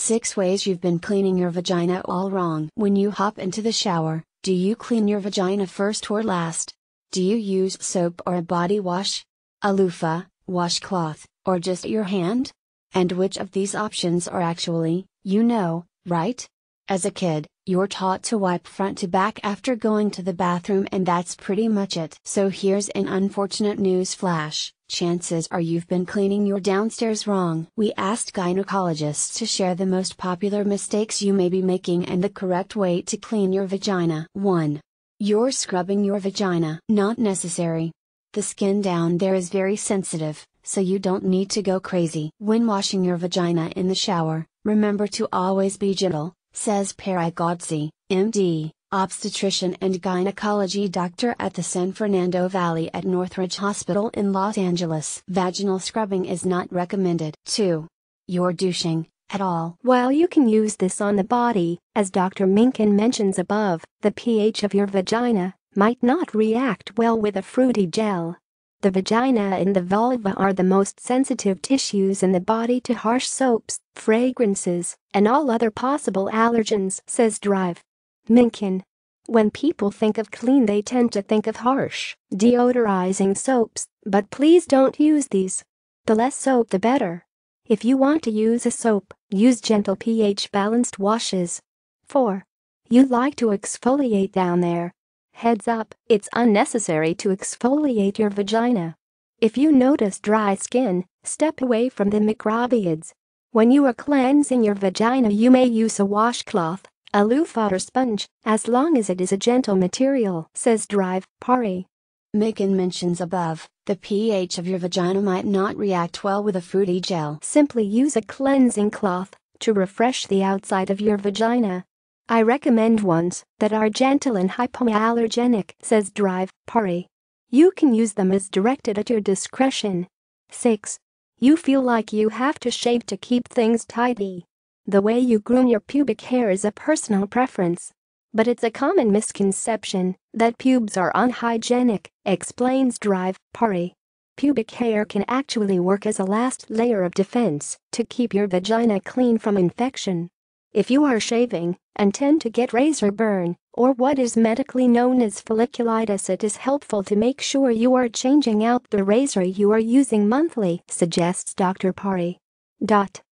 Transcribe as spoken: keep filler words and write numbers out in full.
six ways you've been cleaning your vagina all wrong. When you hop into the shower, do you clean your vagina first or last? Do you use soap or a body wash, a loofah, washcloth, or just your hand? And which of these options are actually, you know, right? As a kid, you're taught to wipe front to back after going to the bathroom, and that's pretty much it. So here's an unfortunate news flash. Chances are you've been cleaning your downstairs wrong. We asked gynecologists to share the most popular mistakes you may be making and the correct way to clean your vagina. one. You're scrubbing your vagina. Not necessary. The skin down there is very sensitive, so you don't need to go crazy. When washing your vagina in the shower, remember to always be gentle, says Peri Godse, M D, obstetrician and gynecology doctor at the San Fernando Valley at Northridge Hospital in Los Angeles. Vaginal scrubbing is not recommended. two. You're douching, at all. While you can use this on the body, as Doctor Minkin mentions above, the pH of your vagina might not react well with a fruity gel. The vagina and the vulva are the most sensitive tissues in the body to harsh soaps, fragrances, and all other possible allergens, says Drive. Minkin. When people think of clean, they tend to think of harsh, deodorizing soaps, but please don't use these. The less soap the better. If you want to use a soap, use gentle pH-balanced washes. four. You like to exfoliate down there. Heads up, it's unnecessary to exfoliate your vagina. If you notice dry skin, step away from the microbioids. When you are cleansing your vagina, you may use a washcloth, a loofah or sponge, as long as it is a gentle material, says Drive, Pari. Minkin mentions above, the pH of your vagina might not react well with a fruity gel. Simply use a cleansing cloth to refresh the outside of your vagina. I recommend ones that are gentle and hypoallergenic, says Drive, Pari. You can use them as directed at your discretion. six. You feel like you have to shave to keep things tidy. The way you groom your pubic hair is a personal preference. But it's a common misconception that pubes are unhygienic, explains Drive, Pari. Pubic hair can actually work as a last layer of defense to keep your vagina clean from infection. If you are shaving and tend to get razor burn, or what is medically known as folliculitis, it is helpful to make sure you are changing out the razor you are using monthly, suggests Doctor Pari. Dot.